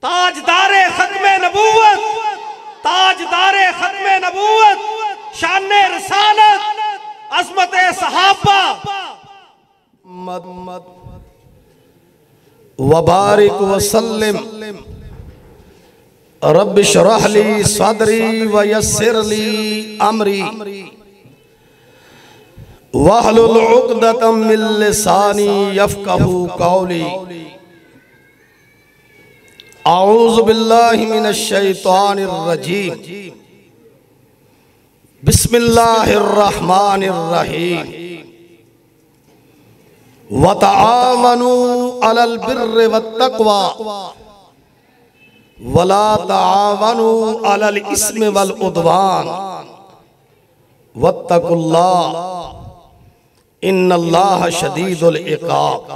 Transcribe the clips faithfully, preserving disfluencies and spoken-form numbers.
ताजदारे खत्मे नबूवत, ताजदारे खत्मे नबूवत, शाने रसालत, अज़मत सहाबा, मद मद वबारिक वसल्लिम रब्बि शरह ली सदरी व यस्सिर ली अमरी वहलुल उक़दतम मिन लिसानी यफ़क़हू क़ौली। औज़ु बिल्लाहि मिनश शैतानिर रजीम। बिस्मिल्लाहिर रहमानिर रहीम। व तआवनु अलल बिर्रि वत्तक़वा वला तआवनु अलल इस्मि वल उद्वान वत्तक़ुल्लाह इन्नल्लाह शदीदुल इक़ाब।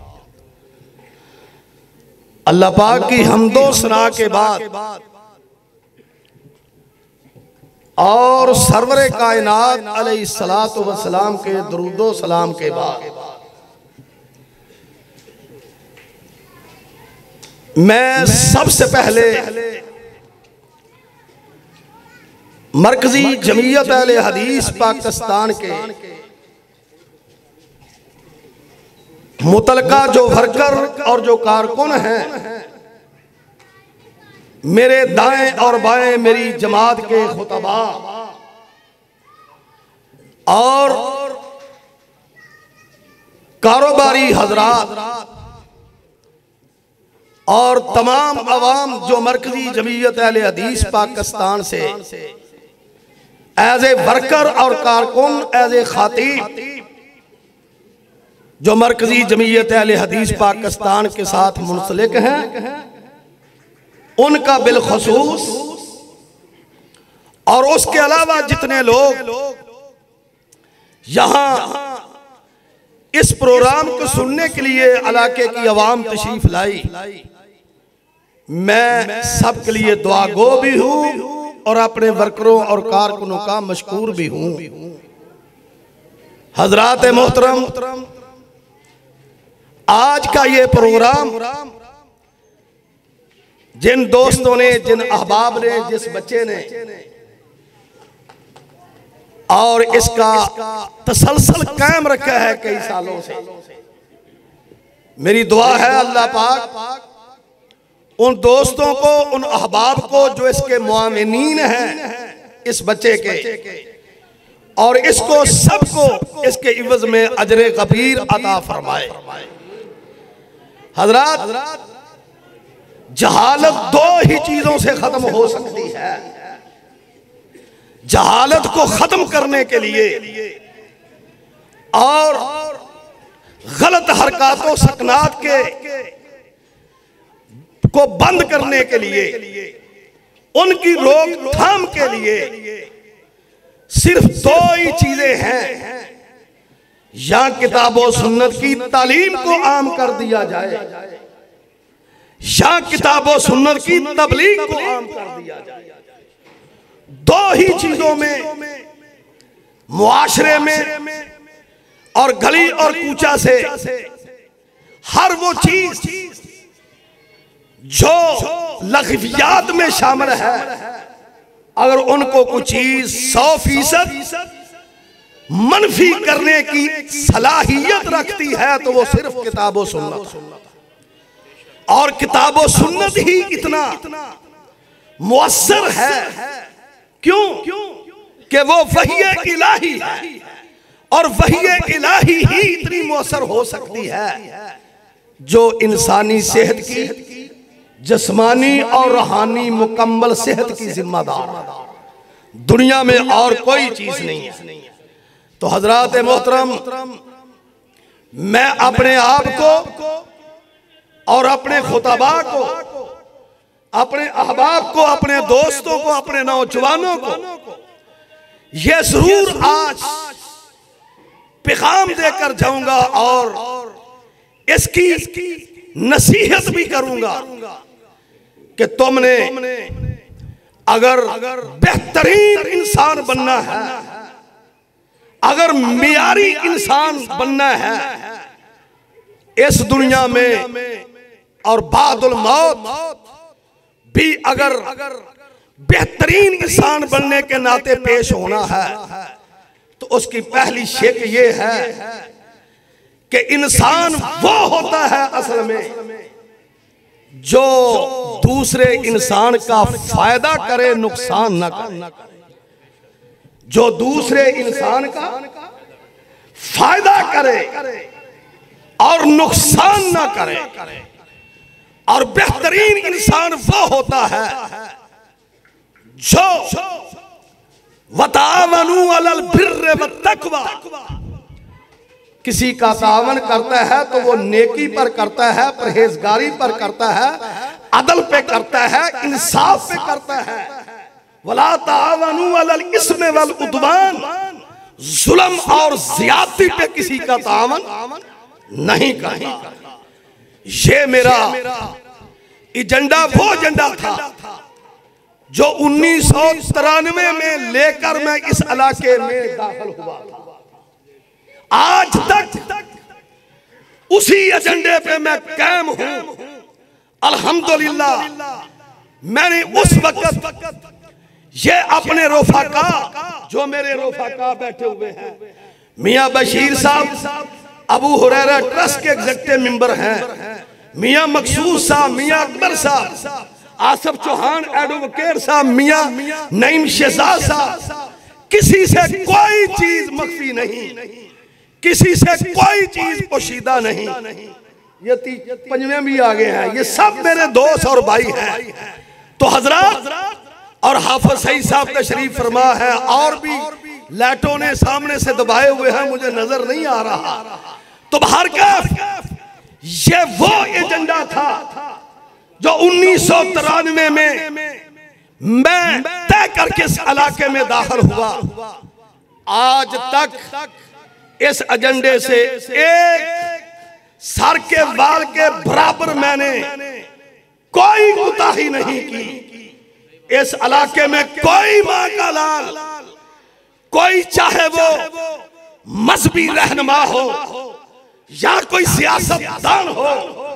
अल्लाह पाक की हमदो सना के बाद और सरवरे कायनात अलैहिस्सलातु वस्सलाम के दुरूदो सलाम के बाद मैं सबसे पहले मरकजी जमीयत अहले हदीस पाकिस्तान के मुतलका जो वर्कर और जो कारकुन हैं, मेरे दाएं और बाएं मेरी जमात के खुतबा और कारोबारी हजरात और तमाम अवाम जो मरकजी जमीयत अहले हदीस पाकिस्तान से एज ए वर्कर और कारकुन, एज ए खातीब जो मरकजी जमीयत अहले हदीस पाकिस्तान के साथ मुंसलिक हैं, उनका बिलखसूस और उसके अलावा जितने लोग यहां इस प्रोग्राम को सुनने के लिए इलाके की अवाम तशरीफ लाई, मैं सबके लिए दुआ गो भी हूं और अपने वर्करों और कारकुनों का मशकूर भी हूं। हजरात मोहतरम, आज का ये प्रोग्राम जिन दोस्तों ने, जिन अहबाब ने, जिस बच्चे ने और इसका तसलसल कायम रखा है कई सालों से, मेरी दुआ है अल्लाह पाक उन दोस्तों को, उन अहबाब को जो इसके मुआविनीन हैं इस बच्चे के, और इसको सबको इसके इवज में अजरे गफीर अता फरमाए। हजरात, जहालत दो ही चीजों से खत्म हो सकती है। जहालत को खत्म करने के लिए और गलत हरकतों सकनात के को बंद करने के लिए, उनकी रोकथाम के लिए सिर्फ दो ही चीजें हैं। या किताब और सुन्नत की तालीम को आम कर दिया जाए, या किताब और सुन्नत की तबलीग को आम कर दिया जाए। दो ही चीजों में, मुआशरे में और गली और कूचा से हर वो चीज जो लग़वियात में शामिल है, अगर उनको कुछ चीज सौ फीसद मनफी करने की सलाहियत रखती है तो वो सिर्फ किताब और सुन्नत, और किताब और सुन्नत ही इतना मुअस्सर है। क्यों? कि वो वही इलाही है, और वही इलाही ही इतनी मुअस्सर हो सकती है जो इंसानी सेहत की, जिस्मानी और रूहानी मुकम्मल सेहत की जिम्मेदार। दुनिया में और कोई चीज नहीं है। तो हजरात मोहतरम, मैं अपने आप को और अपने खुतबा को, अपने अहबाब को, अपने दोस्तों को, अपने नौजवानों को यह जरूर आज पैगाम देकर जाऊंगा और इसकी नसीहत भी करूंगा कि तुमने अगर बेहतरीन इंसान बनना है, अगर मियारी इंसान बनना है इस दुनिया में और बादुल मौत, भी अगर बेहतरीन इंसान बनने के नाते पेश होना है तो उसकी पहली शिक ये है कि इंसान वो होता है असल में जो दूसरे इंसान का फायदा करे, नुकसान ना करे। जो दूसरे इंसान का फायदा करे और नुकसान ना करे। और बेहतरीन इंसान वो होता है जो वतावनु अलल बिर्र वत्तक़वा, किसी का तावन करता है तो वो नेकी पर करता है, परहेजगारी पर करता है, अदल पे करता है, इंसाफ पे करता है। वला तावनु अलल इस्म वल उद्वान, जुल्म और ज्यादती पे किसी का तावन नहीं करता। ये मेरा एजेंडा वो एजेंडा था जो उन्नीस सौ तिरानवे में लेकर मैं इस इलाके में दाखिल हुआ था। आज तक उसी एजेंडे पे मैं कायम हूं। अल्हम्दुलिल्लाह मैंने उस वक्त ये अपने रोफाका, जो मेरे रोफाका बैठे हुए हैं, मियां बशीर साहब अबू हुरैरा ट्रस्ट के एग्जीक्यूटिव मेंबर हैं, मियां मकसूद साहब, मियां अकबर साहब, आसफ चौहान एडवोकेट साहब, मियां नईम शहजाद साहब, किसी से कोई चीज मख्फी नहीं, किसी से कोई चीज पोशीदा नहीं। ये पंजवे भी आ गए हैं, ये सब मेरे दोस्त और भाई हैं। तो हजरत और हाफिज सईद साहब तशरीफ फरमा है, और भी लाइटों ने सामने से दबाए हुए हैं, मुझे नजर नहीं आ रहा। तो बाहर का ये वो एजेंडा था जो उन्नीस सौ तिरानवे में मैं तय करके इस इलाके में दाखिल हुआ। आज तक इस एजेंडे से एक सर के बाल के बराबर मैंने कोई कोताही नहीं की। इस इलाके में कोई मां का लाल, कोई चाहे वो मजहबी रहनुमा हो या कोई सियासतदान हो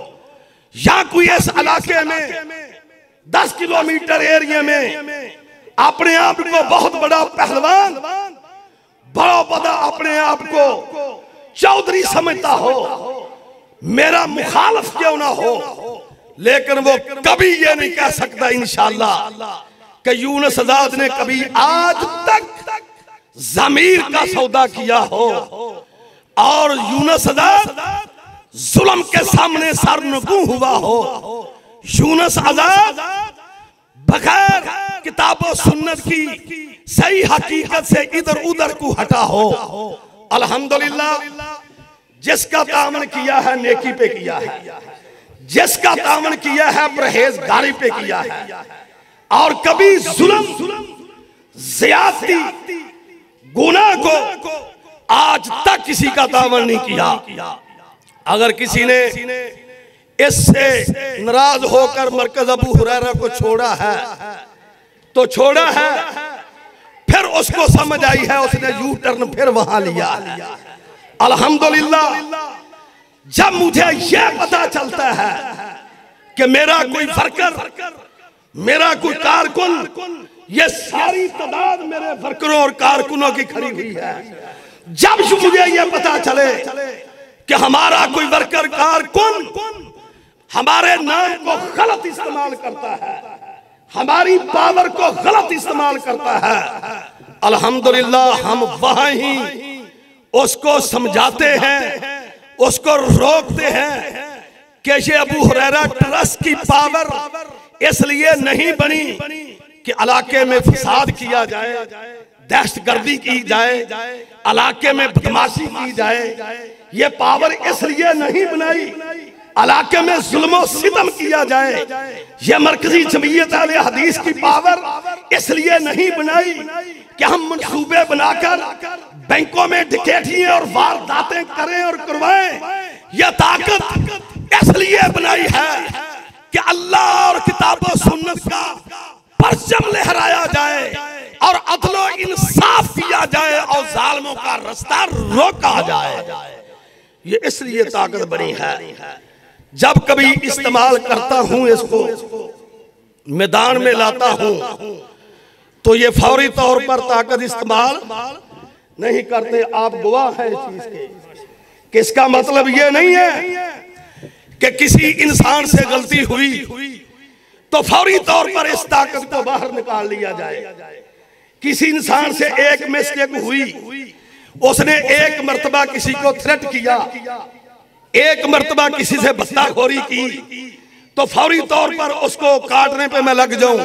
या कोई इस इलाके में दस किलोमीटर एरिया में अपने आप को बहुत बड़ा पहलवान, बड़ा बड़ा अपने आप को चौधरी समझता हो, मेरा मुखालिफ क्यों ना हो, लेकिन वो कभी ये नहीं कह सकता इंशाअल्लाह कि यूनुस आजाद ने कभी आज तक ज़मीर का सौदा किया हो और यूनुस आजाद जुल्म के सामने सरनगू हुआ हो। यूनुस आजाद बगैर किताबों सुन्नत की सही हकीकत से इधर उधर को हटा हो। अल्हम्दुलिल्लाह जिसका तामन किया है नेकी पे किया है, जिसका तामन किया है परहेजगारी पे किया है, और कभी जुल्म ज़्यादती गुनाह को आज तक किसी का तामन नहीं किया। अगर किसी ने इससे नाराज होकर मरकज अबू हुरैरा को छोड़ा है तो छोड़ा है, फिर उसको समझ आई है, उसने यू टर्न फिर वहां लिया। अल्हम्दुलिल्लाह जब मुझे यह पता चलता है कि मेरा कोई वर्कर, मेरा कोई कारकुन, ये सारी तादाद मेरे वर्करों और कारकुनों की खड़ी हुई है, जब मुझे यह पता चले कि हमारा कोई वर्कर कारकुन हमारे नाम को गलत इस्तेमाल करता है, हमारी पावर को गलत इस्तेमाल करता है, अल्हम्दुलिल्लाह हम वहां ही उसको समझाते हैं, उसको रोकते हैं कि ये अबू हुरैरा ट्रस्ट की पावर इसलिए नहीं बनी कि इलाके में फसाद किया जाए, दहशतगर्दी की जाए, इलाके में बदमाशी की जाए। ये पावर इसलिए नहीं बनाई इलाके में जुल्म सितम किया जाए। ये मरकजी जमीयत अहले हदीस की पावर इसलिए नहीं बनाई कि हम मंसूबे बनाकर बैंकों में डकैतियां और वारदातें करें और करवाएं। यह ताकत इसलिए बनाई है कि अल्लाह और किताबों सुन्नत का परचम लहराया जाए और अदलो इंसाफ किया जाए और जालिमों का रास्ता रोका जाए। ये इसलिए ताकत बनी है। जब कभी इस्तेमाल करता हूं इसको, मैदान में लाता हूं तो ये फौरी तौर पर ताकत इस्तेमाल नहीं करते। आप गवाह हैं इस चीज के। किसका मतलब ये नहीं है कि किसी इंसान से गलती हुई तो फौरी तौर पर इस ताकत को बाहर निकाल लिया जाए। किसी इंसान से एक मिस्टेक हुई, उसने एक मर्तबा किसी को थ्रेट किया, एक मर्तबा किसी से बदतखोरी की, तो फौरी तौर पर उसको काटने पे मैं लग जाऊं।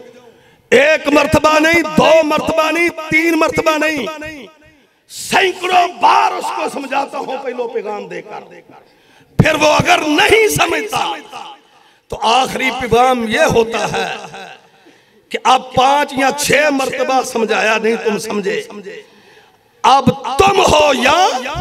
एक मर्तबा नहीं, दो मर्तबा नहीं, तीन मर्तबा नहीं, सैकड़ों बार उसको समझाता हूं पहलो पैगाम देकर। फिर वो अगर नहीं समझता तो आखिरी पैगाम ये होता है कि अब पांच या छह मर्तबा समझाया नहीं तुम समझे, अब तुम हो या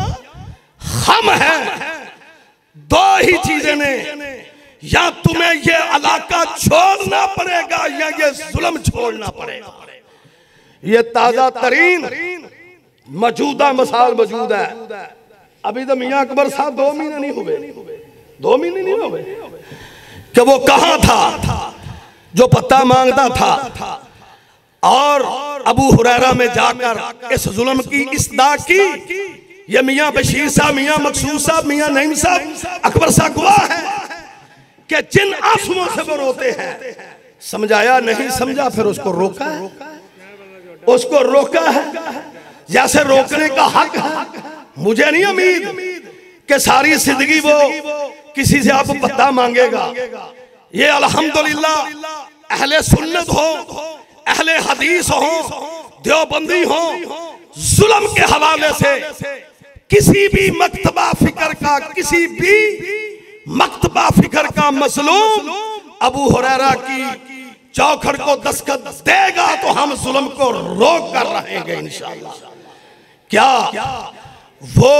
हम हैं। दो ही चीजें ने, या तुम्हें ये इलाका छोड़ना पड़ेगा या ये जुल्म छोड़ना पड़ेगा। ये ताजा तरीन मौजूदा मसाल मौजूद है। अभी तो मियां अकबर साहब दो महीने नहीं हुए, दो महीने नहीं हुए कि वो कहां था जो पत्ता मांगता था और अबू हुरैरा में जाकर इस जुल्म की इस्दा की। ये मियां बशीर साहब, मियां मकसूद साहब, मियां नईम साहब, अकबर साहब गवाह है कि जिन आंसुओं से वो रोते हैं। समझाया नहीं समझा, फिर उसको रोका है, उसको रोका है जैसे रोकने का हक है। मुझे नहीं उम्मीद कि सारी जिंदगी वो किसी से आप पत्ता मांगेगा। ये अल्हम्दुलिल्लाह अहले सुन्नत हो, अहले हदीस हो, देवबंदी हो, जुल्म के हवाले से किसी भी मकतबा फिक्र का, किसी भी मकतबा फिक्र का मसलूम अबू हुरैरा की चौखट को दस्तखत देगा तो हम जुल्म को रोक कर रहेंगे इंशाअल्लाह। क्या वो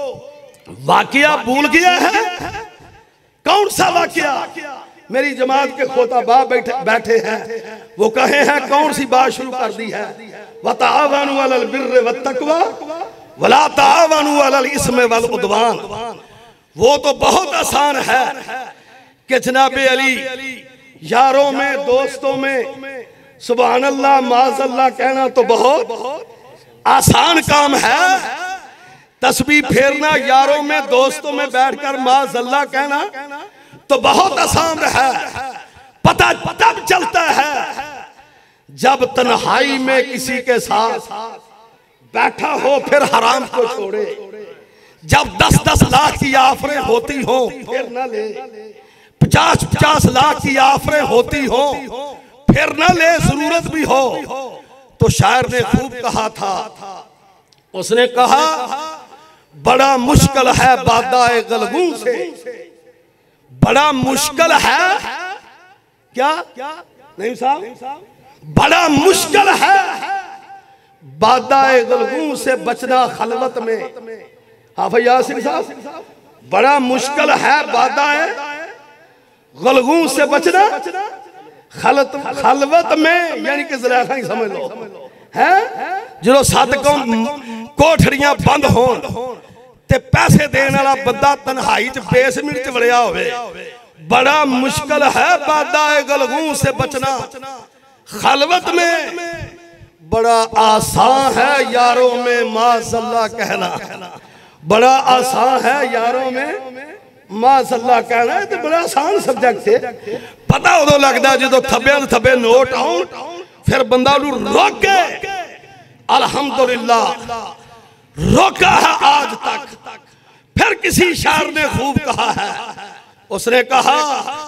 वाकया भूल गया है? कौन सा वाकया? मेरी जमात के खोता बाप बैठे बैठे हैं, वो कहे हैं कौन सी बात शुरू कर दी है? वताअवनु अलल बिर्रि वत्तक़वा वला ताअवनु अलल इस्मि वल उद्वान। वो तो बहुत आसान है कि जनाबे अली यारों में, दोस्तों में सुभान अल्लाह माज़अल्लाह कहना तो बहुत आसान काम है। तस्बीह फेरना यारों में, दोस्तों में बैठकर माज़अल्लाह कहना तो बहुत आसान है। पता तब चलता है जब तन्हाई में किसी के साथ बैठा हो फिर हराम को छोड़े। जब दस दस लाख की आफरें होती हो फिर न ले, पचास पचास लाख की आफरें होती हो फिर न ले, जरूरत भी हो। तो शायर ने खूब कहा था, उसने कहा बड़ा मुश्किल है बादाए गलगू से, बड़ा मुश्किल है क्या नहीं साहब, बड़ा मुश्किल है बादाए गलगू से बचना खलवत में। हाफिज यासीन साहब, बड़ा मुश्किल है बादाए गलगू से बचना खलत खलवत में, यानी कि जरा ही समझ लो है जो सत कोठड़ियां बंद होन ते पैसे देने वाला बंदा तन्हाई च बेसमेंट च वड़िया होवे। बड़ा मुश्किल है बादाए गलगू से बचना खलवत में, बड़ा आसान है यारों में माज़अल्लाह कहना। बड़ा आसान है यारों में माज़अल्लाह कहना है, तो बड़ा आसान सब्जेक्ट है। पता उदों लगता जो थब्बे थब्बे नोट आउन फिर बंदा रोके। अल्हम्दुलिल्लाह रोका है आज तक। फिर किसी शायर ने खूब कहा है, उसने कहा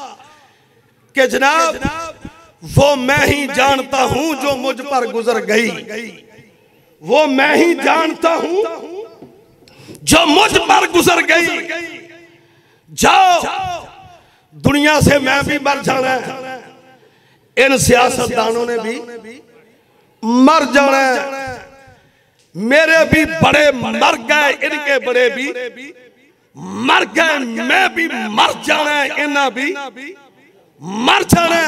कि जनाब वो मैं ही जानता हूं जो मुझ पर गुजर गई, वो मैं ही जानता हूं जो मुझ पर गुजर गई। जाओ दुनिया से मैं भी मर जाना, इन सियासतदानों ने भी मर जाना, मेरे भी बड़े मर गए, इनके बड़े भी मर गए, मैं भी मर जाना, इन्ना भी मर जाना।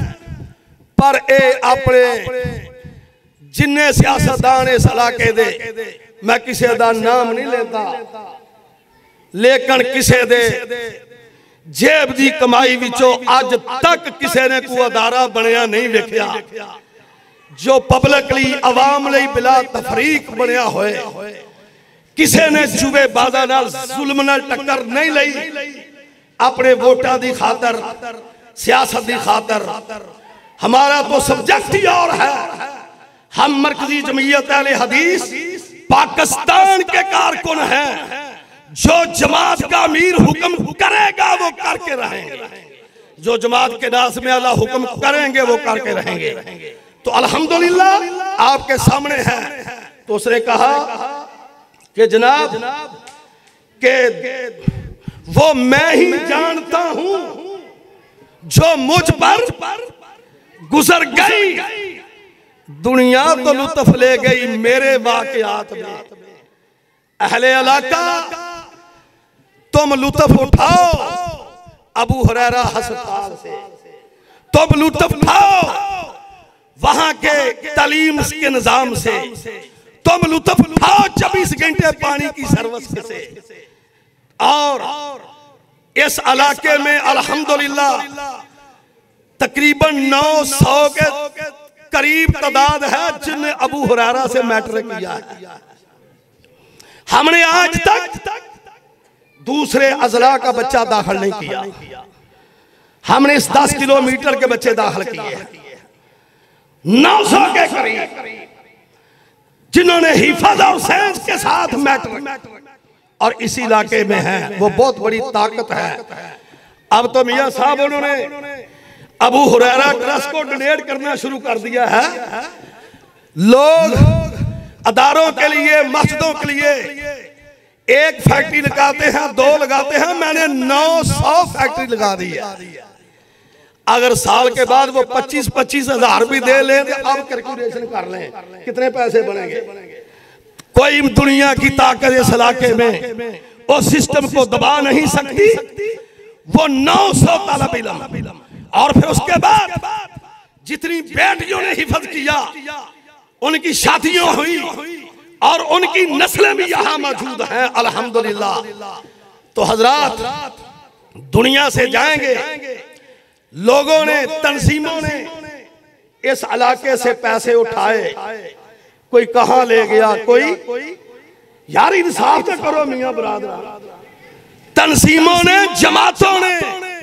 पर ए अपने जिन्ने सियासतदान इस इलाके दे, मैं किसी का नाम नहीं लेता, लेकिन किसी दे जेब दी कमाई विचों अज तक किसी ने कोई अदारा बनया नहीं वेखिया जो पब्लिक लई आवाम लई बिला तफरीक बनया होए। किसी ने जुए बाजा नाल जुल्म नाल टक्कर नहीं लई, अपने वोटां दी खातर सियासत दी खातर। हमारा तो सब्जेक्ट ही और है। हम मरकजी जमीयत अहले हदीस पाकिस्तान के कारकुन हैं। जो जमात का अमीर हुक्म करेगा वो करके रहेंगे, जो जमात के नास में अल्लाह हुक्म करेंगे वो करके रहेंगे। तो अल्हम्दुलिल्लाह आपके सामने है। तो उसने कहा कि जनाब के वो मैं ही जानता हूं जो मुझ पर गुजर गई, दुनिया तो लुत्फ ले गई मेरे वाक़यात में। अहले इलाका तुम लुत्फ उठाओ अबू हुरैरा अस्पताल से, तुम लुत्फ उठाओ वहां के तालीम के निजाम से, तुम लुत्फ उठाओ चौबीस घंटे पानी की सर्विस से। और इस इलाके में अल्हम्दुलिल्लाह तकरीबन नौ सौ के करीब तादाद है जिनने अबू हुरैरा से मैट्रिक किया है। हमने आज तक दूसरे अजला का बच्चा दाखिल नहीं किया। हमने इस दस किलोमीटर के बच्चे दाखिल किए नौ सौ के करीब जिन्होंने हिफाज और साइंस के साथ मैट्रिक और इसी इलाके में है। वो बहुत बड़ी ताकत है। अब तो मियां साहब उन्होंने अबू हुरैरा ट्रस्ट को डोनेट करना शुरू कर दिया है। लोग अदारों के लिए मस्जिदों के लिए एक फैक्ट्री लगाते हैं, दो लगाते हैं, मैंने नौ सौ फैक्ट्री लगा दी है। अगर साल के बाद वो पच्चीस पच्चीस हजार भी दे लें तो अब कैलकुलेशन कर लें कितने पैसे बनेंगे। कोई दुनिया की ताकत इस इलाके में उस सिस्टम को दबा नहीं सकती। वो नौ सौ तालिब इल्म और फिर उसके बाद जितनी बेटियों ने हिफज किया उनकी शादियां हुई और उनकी नस्लें भी यहाँ मौजूद हैं अल्हम्दुलिल्लाह। तो हजरात दुनिया से जाएंगे, लोगों ने तंजीमों ने इस इलाके से पैसे उठाए, कोई कहां ले गया, कोई यार इंसाफ तो करो मियां बरादर। तंजीमों ने जमातों ने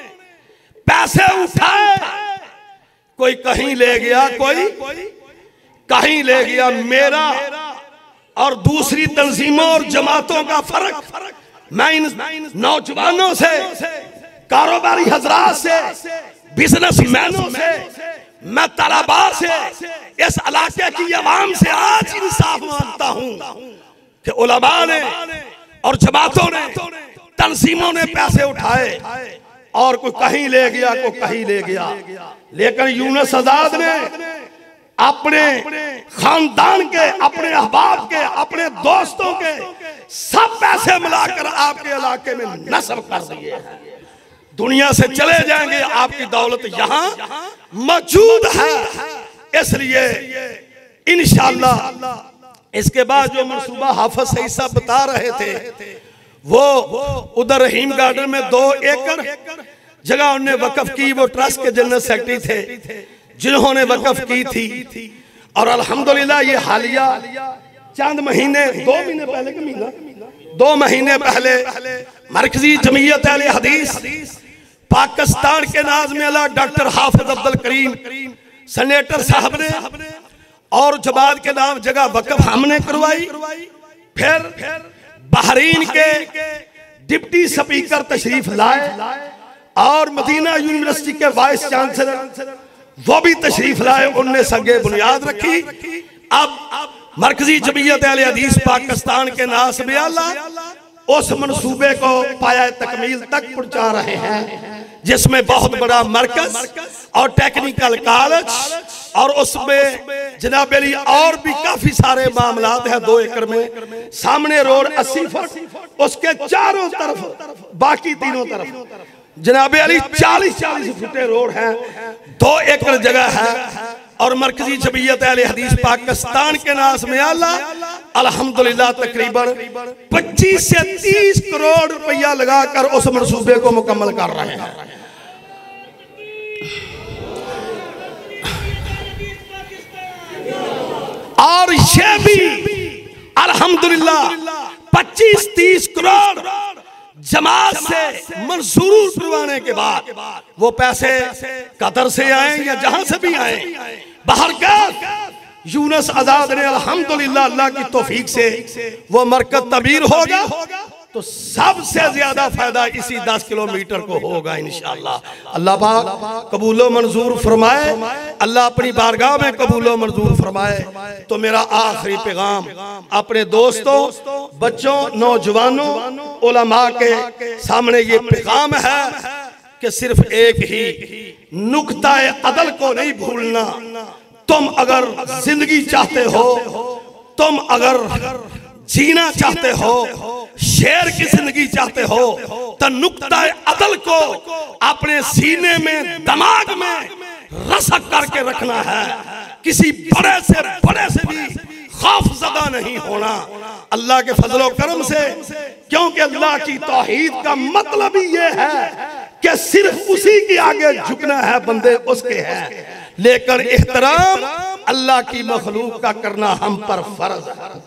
पैसे उठाए, कोई कहीं ले गया, कोई कहीं ले गया। मेरा और दूसरी तंजीमों और जमातों का फर्क मैं इन नौजवानों से, कारोबारी हजरात से, बिजनेसमैनों से, मैं तलबा से, इस इलाके की आवाम से आज इंसाफ मांगता हूं कि उलमा ने और जमातों ने तंजीमों ने पैसे उठाए और कोई कहीं ले गया, कोई कहीं ले गया। लेकिन यूनुस आजाद ने अपने खानदान के, अपने अहबाब के, अपने दोस्तों के सब पैसे मिलाकर आपके इलाके में नस्ब कर दिए। दुनिया से चले जाएंगे, आपकी दौलत यहाँ मौजूद है। इसलिए इंशाअल्लाह इसके बाद जो मंसूबा हाफिज सईद साहब बता रहे थे वो उधर रहीम गार्डन में दो एकड़ जगह उन्होंने वक्फ की। वो ट्रस्ट के जनरल सेक्रेटरी थे जिन्होंने वक्फ की थी। और अल्हम्दुलिल्लाह ये हालिया चंद महीने, दो महीने पहले के महीना दो महीने पहले मरकजी जमीयत अहले हदीस पाकिस्तान के नाज़िम अला डॉक्टर हाफिज अब्दुल करीम सेनेटर साहब ने और जमात के नाम जगह वक्फ हमने करवाई। फिर बहरीन के डिप्टी स्पीकर तशरीफ लाए और मदीना यूनिवर्सिटी के वाइस चांसलर वो भी तशरीफ लाए, उनने संगे बुनियाद रखी। अब मरकजी जमीयत अहले हदीस पाकिस्तान के नाज़िम आला उस मंसूबे को पाया तकमील तक पहुंचा रहे हैं जिसमें बहुत बड़ा मरकज और टेक्निकल कॉलेज और उसमें जनाब अली और भी काफी सारे मामलात हैं। दो एकड़ में सामने रोड अस्सी फुट, उसके चारों तरफ बाकी तीनों तरफ जनाब अली चालीस चालीस फुटे रोड हैं। दो एकड़ जगह है और मरकजी जमीयत अहले हदीस पाकिस्तान के नाज़िम आला अल्हम्दुलिल्लाह तकरीबन पच्चीस से तीस करोड़ रुपया लगाकर उस मंसूबे को मुकम्मल कर रहे हैं। और ये भी अल्हम्दुलिल्लाह पच्चीस तीस करोड़ जमात से मंजूर करवाने के बाद वो पैसे कतर से आए या जहां से भी आए, बाहर का यूनुस आजाद ने अल्हम्दुलिल्लाह अल्लाह की तौफीक से वो मरकज तबीर होगा तो सबसे ज्यादा फायदा इसी दस किलोमीटर को होगा इंशाअल्लाह। अल्लाह पाक कबूलो मंजूर फरमाए, अल्लाह अपनी बारगाह में कबूलो मंजूर फरमाए। तो मेरा आखिरी पैगाम अपने दोस्तों, बच्चों, नौजवानों, उलमा के सामने ये पैगाम है कि सिर्फ एक ही नुक्ता-ए अदल को नहीं भूलना। तुम अगर जिंदगी चाहते हो, तुम अगर जीना चाहते हो, शेर की जिंदगी चाहते हो, तो नुक्ता-ए अदल को अपने सीने में, दिमाग में रसक करके रखना है। किसी बड़े से बड़े से भी खौफज़दा नहीं होना अल्लाह के फजलो करम से, क्योंकि अल्लाह की तौहीद का मतलब ही ये है कि सिर्फ उसी के आगे झुकना है, बंदे उसके हैं, लेकिन एहतराम अल्लाह की मखलूक का करना हम पर फर्ज है।